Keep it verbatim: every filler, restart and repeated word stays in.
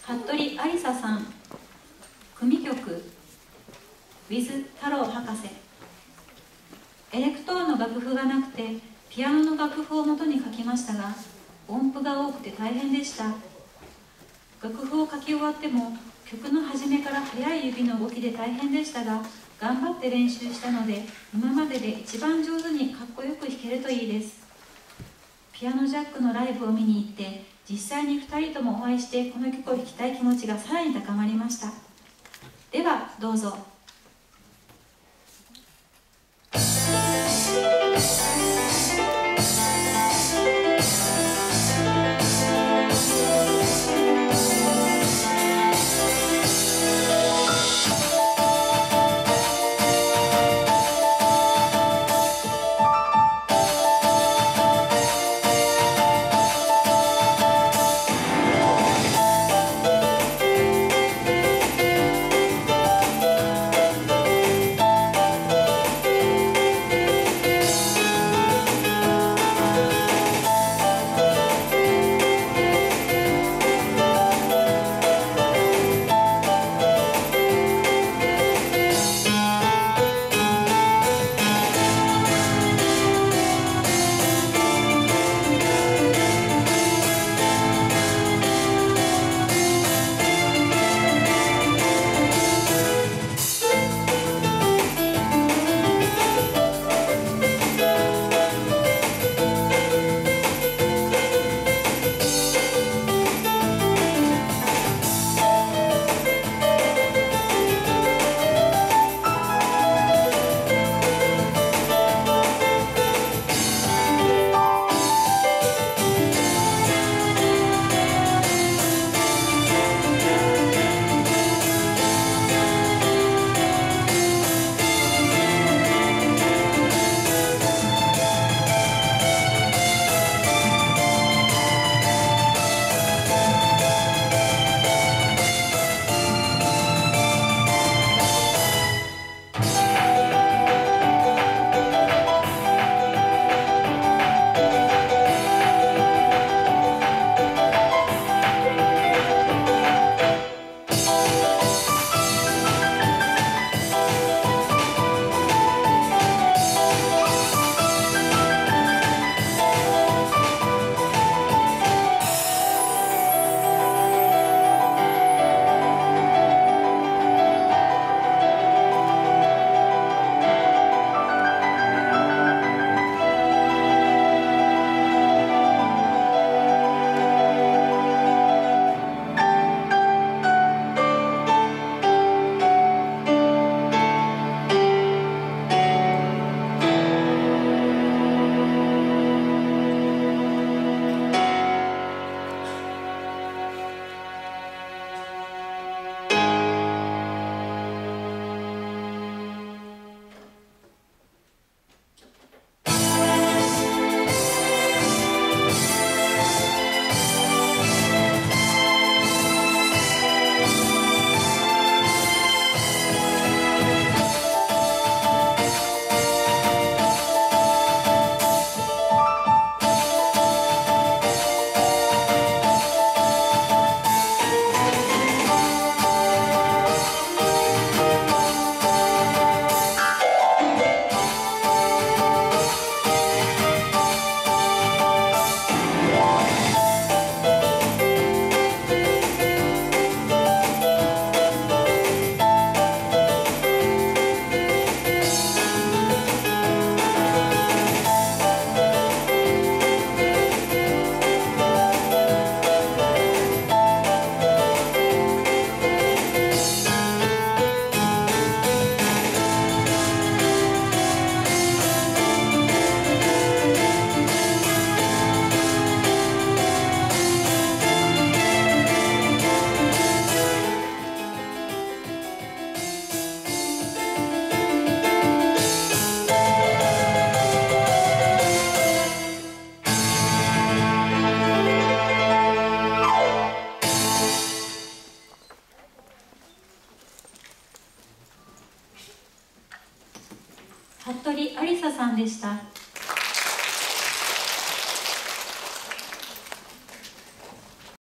服部ありささん、組曲 with 太郎博士。エレクトーンの楽譜がなくてピアノの楽譜を元に書きましたが、音符が多くて大変でした。楽譜を書き終わっても曲の初めから速い指の動きで大変でしたが、頑張って練習したので今までで一番上手にかっこよく弾けるといいです。ピアノジャックのライブを見に行って実際にふたりともお会いしてこの曲を弾きたい気持ちがさらに高まりました。ではどうぞ。服部ありささんでした。